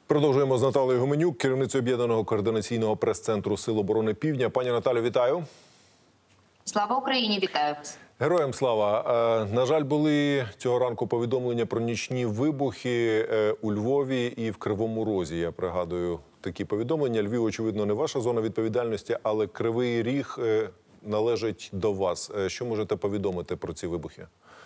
Продовжуємо з Наталією Гуменюк, керівницею Об'єднаного координаційного прес-центру Сил оборони Півдня. Пані Наталю, вітаю. Слава Україні, вітаю вас. Героям слава. На жаль, були цього ранку повідомлення про нічні вибухи у Львові і в Кривому Розі. Я пригадую такі повідомлення. Львів, очевидно, не ваша зона відповідальності, але Кривий Ріг належить до вас. Що можете повідомити про ці вибухи?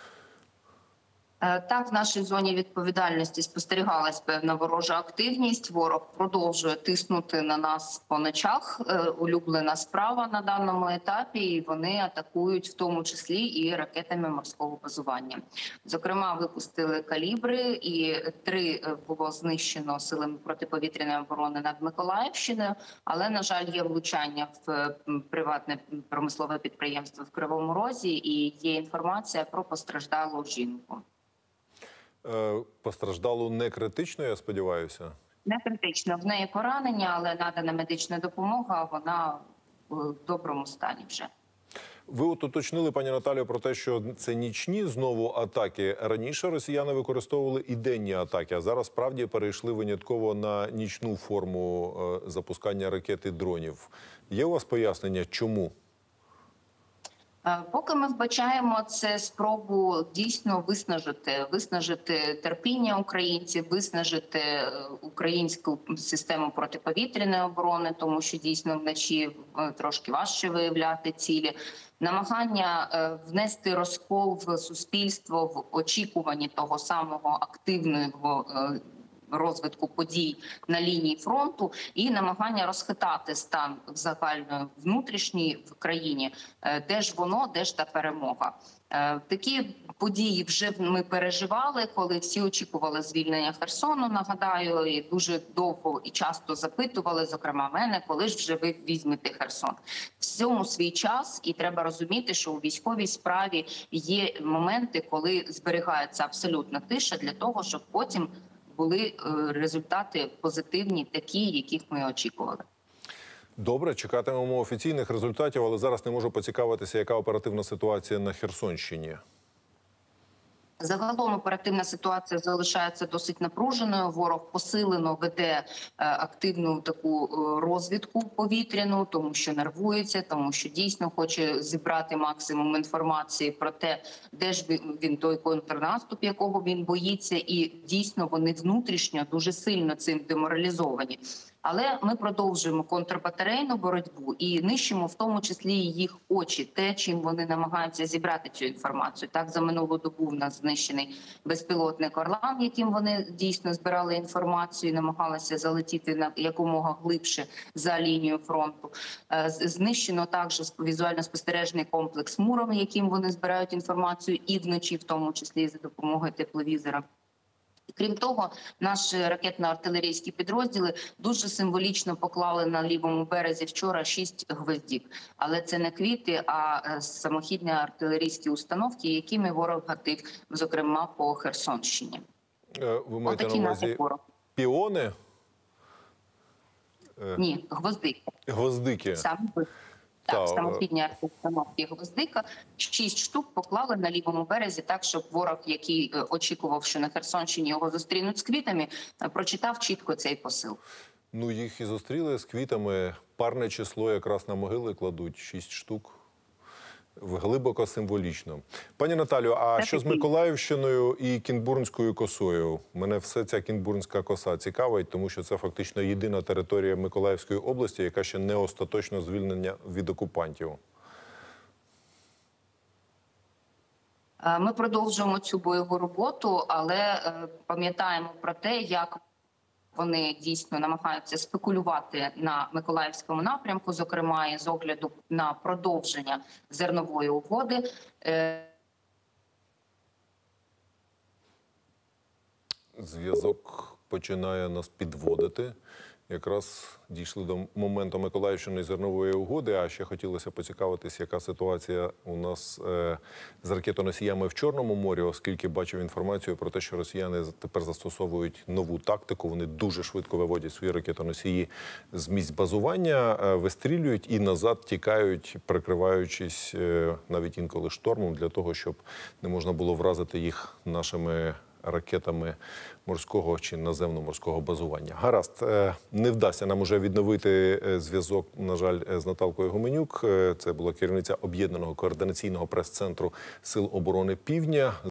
Так, в нашій зоні відповідальності спостерігалась певна ворожа активність. Ворог продовжує тиснути на нас по ночах. Улюблена справа на даному етапі. І вони атакують в тому числі і ракетами морського базування. Зокрема, випустили калібри, і 3 було знищено силами протиповітряної оборони над Миколаївщиною. Але, на жаль, є влучання в приватне промислове підприємство в Кривому Розі, і є інформація про постраждалу жінку. Постраждало не критично, я сподіваюся? Не критично. В неї поранення, але надана медична допомога, вона в доброму стані вже. Ви уточнили, пані Наталію, про те, що це нічні знову атаки. Раніше росіяни використовували і денні атаки, а зараз справді перейшли винятково на нічну форму запускання ракет і дронів. Є у вас пояснення, чому? Поки ми вбачаємо це спробу дійсно виснажити терпіння українців, виснажити українську систему протиповітряної оборони, тому що дійсно вночі трошки важче виявляти цілі. Намагання внести розкол в суспільство в очікуванні того самого активного розвитку подій на лінії фронту і намагання розхитати стан загальної внутрішньої в країні. Де ж воно, де ж та перемога? Такі події вже ми переживали, коли всі очікували звільнення Херсону, нагадаю, і дуже довго і часто запитували, зокрема мене, коли ж вже ви візьмете Херсон. В цьому свій час, і треба розуміти, що у військовій справі є моменти, коли зберігається абсолютна тиша для того, щоб потім були результати позитивні, такі, яких ми очікували. Добре, чекатимемо офіційних результатів, але зараз не можу поцікавитися, яка оперативна ситуація на Херсонщині. Загалом оперативна ситуація залишається досить напруженою. Ворог посилено веде активну таку розвідку повітряну, тому що нервується, тому що дійсно хоче зібрати максимум інформації про те, де ж він той контрнаступ, якого він боїться, і дійсно вони внутрішньо дуже сильно цим деморалізовані. Але ми продовжуємо контрбатарейну боротьбу і нищимо в тому числі їх очі, те, чим вони намагаються зібрати цю інформацію. Так, за минулу добу в нас знищений безпілотник «Орлан», яким вони дійсно збирали інформацію і намагалися залетіти на якомога глибше за лінію фронту. Знищено також візуально-спостережний комплекс «Муром», яким вони збирають інформацію і вночі, в тому числі за допомогою тепловізора. Крім того, наші ракетно-артилерійські підрозділи дуже символічно поклали на лівому березі вчора 6 гвоздів. Але це не квіти, а самохідні артилерійські установки, якими ворог гатив, зокрема, по Херсонщині. Ви маєте на увазі піони? Ні, гвоздики. Гвоздики. Саме так, самохідні артилерійські гвоздика. 6 штук поклали на лівому березі так, щоб ворог, який очікував, що на Херсонщині його зустрінуть з квітами, прочитав чітко цей посил. Ну, їх і зустріли з квітами. Парне число якраз на могили кладуть, 6 штук. Глибоко символічно. Пані Наталю, а що з Миколаївщиною і Кінбурнською косою? Мене все ця Кінбурнська коса цікавить, тому що це фактично єдина територія Миколаївської області, яка ще не остаточно звільнена від окупантів. Ми продовжуємо цю бойову роботу, але пам'ятаємо про те, як вони дійсно намагаються спекулювати на Миколаївському напрямку, зокрема і з огляду на продовження зернової угоди. Зв'язок починає нас підводити. Якраз дійшли до моменту Миколаївщини зернової угоди, а ще хотілося поцікавитись, яка ситуація у нас з ракетоносіями в Чорному морі, оскільки бачив інформацію про те, що росіяни тепер застосовують нову тактику, вони дуже швидко виводять свої ракетоносії з місць базування, вистрілюють і назад тікають, прикриваючись навіть інколи штормом, для того, щоб не можна було вразити їх нашими ракетами морського чи наземно-морського базування. Гаразд, не вдасться нам уже відновити зв'язок, на жаль, з Наталкою Гуменюк. Це була керівниця Об'єднаного координаційного прес-центру Сил оборони Півдня.